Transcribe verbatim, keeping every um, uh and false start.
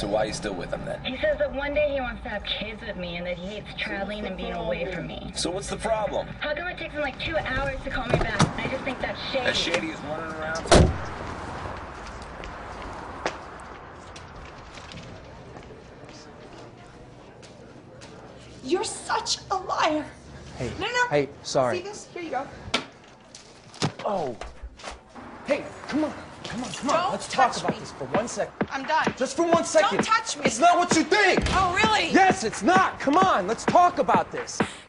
So why are you still with him then? He says that one day he wants to have kids with me and that he hates traveling and being away from me. So what's the problem? How come it takes him like two hours to call me back? I just think that's shady. As shady as running around? You're such a liar. Hey, no, no. Hey, sorry. See this? Here you go. Oh. Hey, come on. Come on, come on. Don't Let's talk touch about me. this for one second. I'm done. Just for one second. Don't touch me. It's not what you think. Oh, really? Yes, it's not. Come on, let's talk about this.